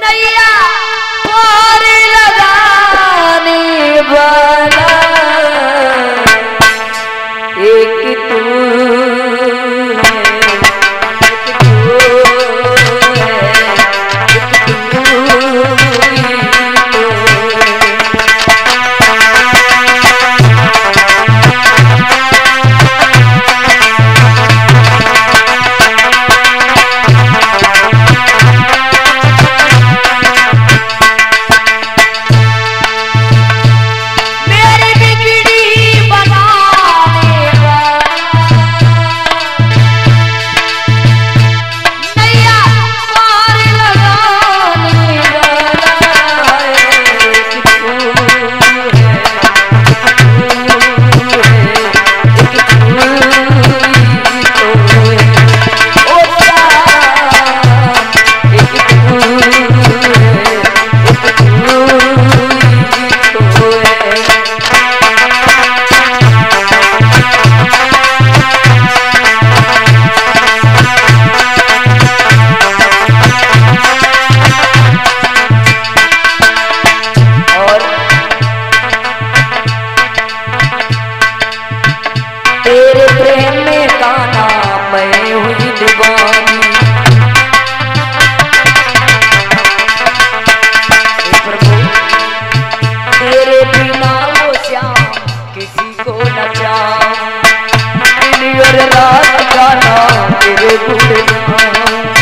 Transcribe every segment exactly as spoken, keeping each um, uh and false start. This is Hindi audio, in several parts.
नैया पार लगाने वाला एक तू तेरे प्रेम में काना मैं हुई दीवानी। प्रभु तेरे बिना वो श्याम किसी को न चाहूं, दिन और रात गाना तेरे गुणगान।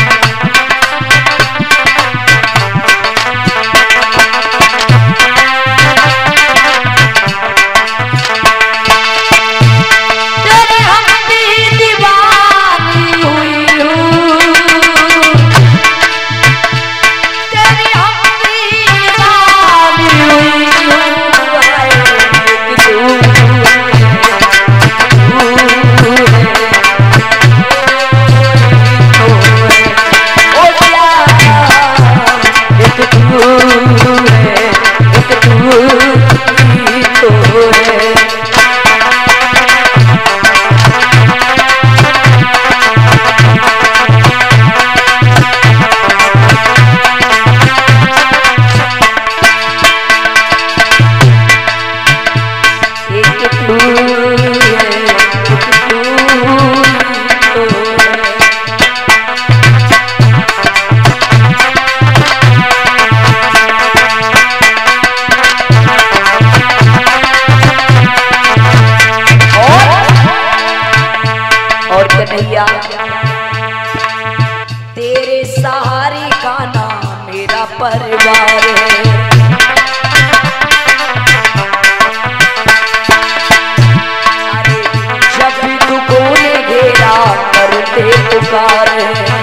कन्हैया तेरे सहारे का नाम मेरा परिवार है। अरे जब भी दुखों ने घेरा करते पुकार है।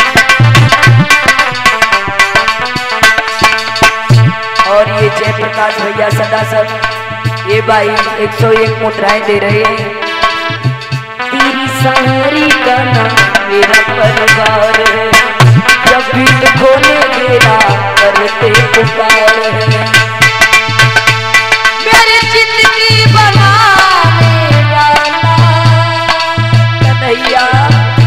और ये जयप्रकाश भैया सदा सब ये भाई एक सौ एक मुद्राएं दे रहे हैं। तेरी सहारी का नाम मेरा परिवार है, जब भी दुखों ने घेरा करते पुकार है। मेरी जिंदगी बनाने वाला कन्हैया,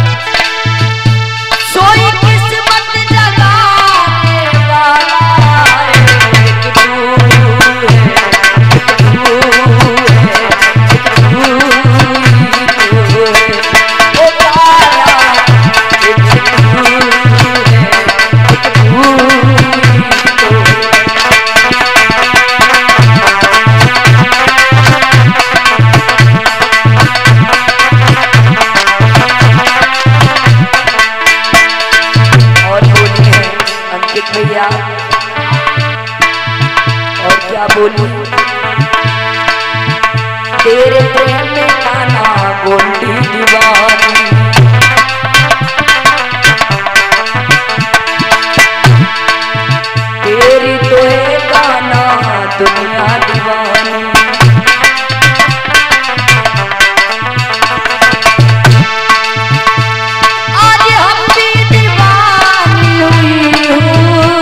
सोई किस्मत जगाने वाला एक तू है, एक तू है, एक तू भैया। और क्या बोलूं तेरे प्रेम में काना गोंडी दीवानी। तेरी तो है काना दुनिया दीवानी। आज हम भी दीवानी हुई हूँ,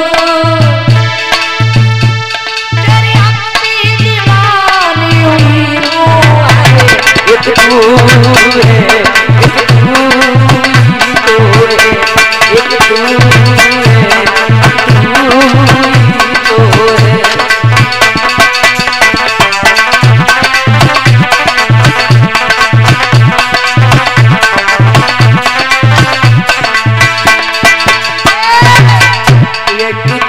एक तू है, एक तू एक